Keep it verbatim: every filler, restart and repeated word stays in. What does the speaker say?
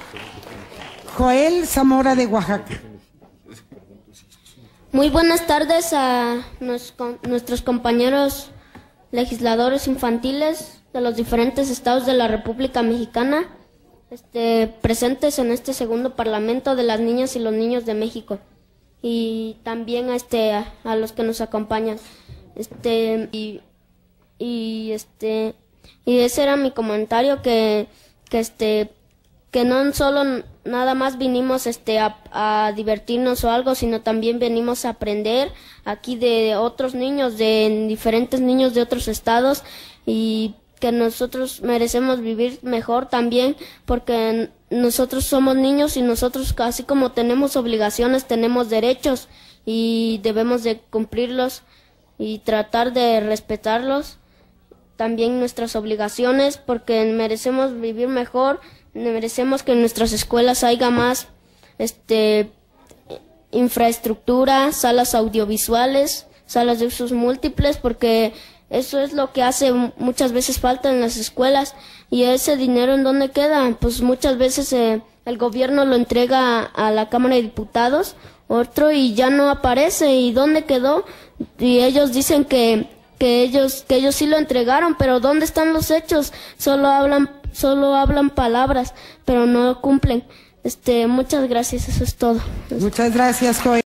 Joel Zamora de Oaxaca. Muy buenas tardes a nos, con, nuestros compañeros legisladores infantiles de los diferentes estados de la República Mexicana, este, presentes en este segundo Parlamento de las Niñas y los Niños de México, y también a, este, a, a los que nos acompañan. Este, y, y, este, y ese era mi comentario, que, que este... que no solo nada más vinimos este a, a divertirnos o algo, sino también venimos a aprender aquí de otros niños, de diferentes niños de otros estados, y que nosotros merecemos vivir mejor también, porque nosotros somos niños y nosotros, así como tenemos obligaciones, tenemos derechos y debemos de cumplirlos y tratar de respetarlos, también nuestras obligaciones, porque merecemos vivir mejor. Merecemos que en nuestras escuelas haya más este, infraestructura, salas audiovisuales, salas de usos múltiples, porque eso es lo que hace muchas veces falta en las escuelas. Y ese dinero, ¿en dónde queda? Pues muchas veces eh, el gobierno lo entrega a, a la Cámara de Diputados, otro, y ya no aparece. ¿Y dónde quedó? Y ellos dicen que, que ellos, que ellos sí lo entregaron, pero ¿dónde están los hechos? Solo hablan Solo hablan palabras, pero no cumplen. Este, muchas gracias, eso es todo. Muchas gracias, Joel.